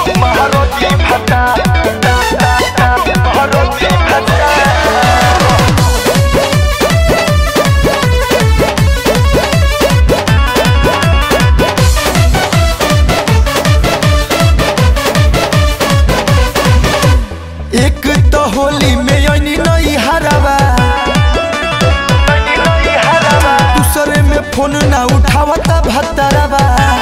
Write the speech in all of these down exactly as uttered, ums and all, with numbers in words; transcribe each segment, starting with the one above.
महारती भत्ता महारती भत्ता एक तो होली में यानी नई हरावा दूसरे में फोन ना उठावता भत्तरवा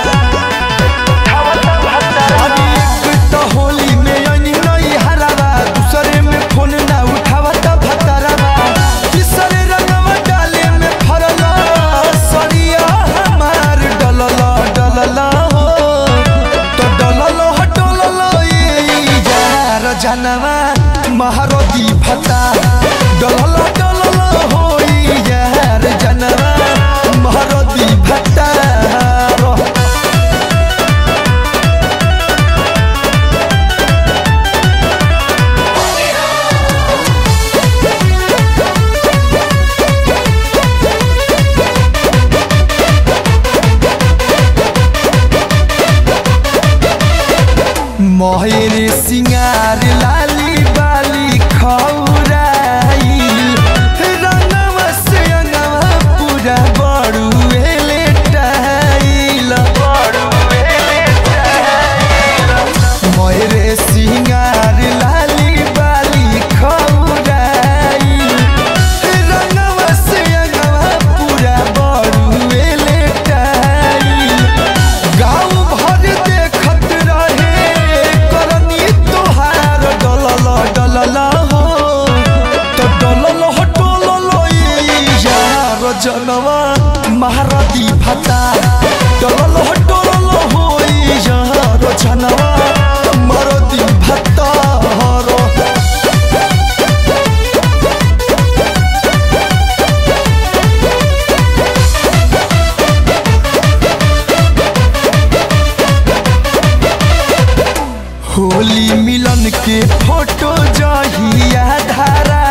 एक तो होली में यानी नई हरावा दूसरे में फोन ना उठावता भत्तरवा तीसरे रंगवा डाले में फरला सरिया हमार डलला डलला हो तो डलला डलला ये यार जनवा महारती भत्ता डलला डलला होई यार जनवा महारती भत्ता मोहरे सिंगार लाली बाली खौराइल रंगवा से अंगवा पूरा बड़ू लेटाइल मोहरे सिंगार लाली बाली खौराइल रंगवा से अंगवा पूरा बड़ू लेटाइल गाँव भर देखत रहे डलला हो तो डलला हो डलला यार जनवा महारती भत्ता डलला हो डलला हो यार जनवा महारती भत्ता होली मिलन के फोटो जहिया धारा